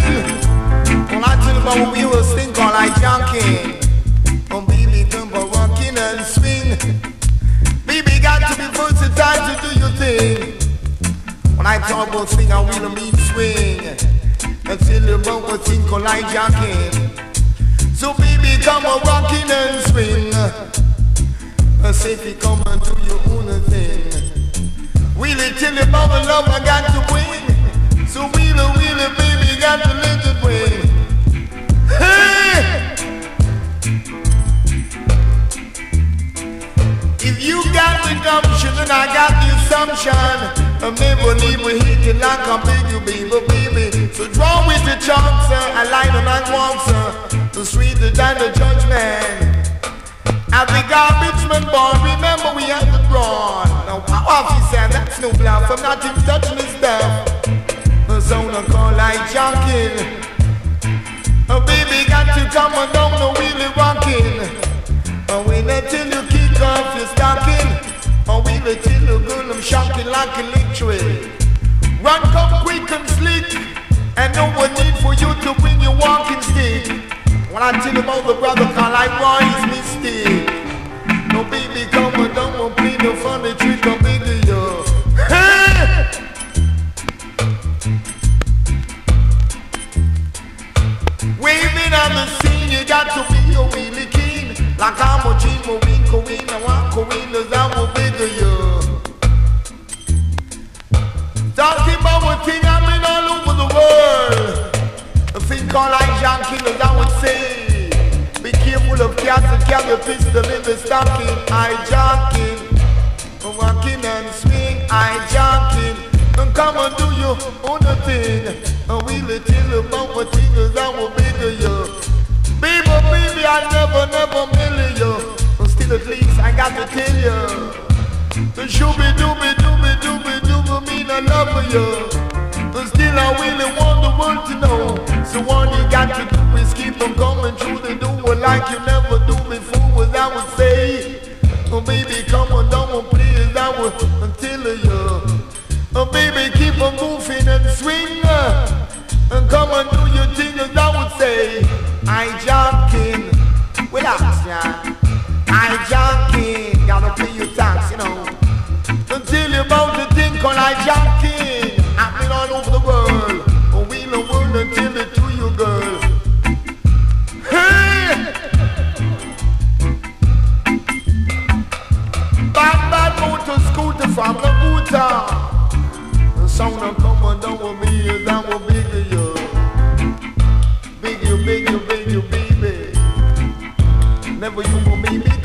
Well, I tell you about what we will sing all like junkie. Oh, baby, come for rocking and swing. Baby, got to be versatile to do your thing. When I talk about swing, I will mean swing. I tell you about what sing all like junkie. So, baby, come on, rocking and swing. I say, if you come and do your own thing. Really tell you about the love I got to bring. So wheeler, baby, got to let it win. Hey! If you got the gumption and I got the assumption, I never leave a hit you like a baby. So draw with the chance, I line and I want, the sweeter than the judgment. As the garbage man born, remember we had the brawn. Now how he said that's no bluff, I'm not even touching his stuff. The zone I call like junkin'. Oh baby got to come and down the wheelie rockin'. Oh wait until you kick off your stocking. Oh wait until you girl I'm shocking like electric. Run come quick and slick, and no one need for you to bring your walking stick. When I tell you about the brother call like Roy's mistake. No baby come and don't play no funny trick or bigger yo. Hey! Waving on the scene, you got to be a really keen. Like I'm a G, Coin, I want Coin, I'm a bigger yo. Talking about what thing I mean all over the world. A thing called like John Killers, I would say. Be careful of cats and carry a pistol in the stocking. I jocking, walking and swing. I jocking, and come and do your own thing. And we'll tell about what things I will bigger you. Baby, I never mill you. But still at least I got to tell you. The shooby dooby mean I love you. But still I really want the world to know. So all you got to do is keep on coming through the door like you never do before, as I would say. Oh baby, come on, don't please, I will tell you. Oh baby, keep on moving and swing, and come and do your thing, as I would say. I jocking, relax, yeah. I jocking, gotta pay your tax, you know. And tell you about the thing called I jocking. I've been all over the world. Oh, we the world and tell it to you, girl. Hey! Bad motor scooter from the Buddha. The sound of coming down with me is I will bigger you. Big you, baby. Never you will be big.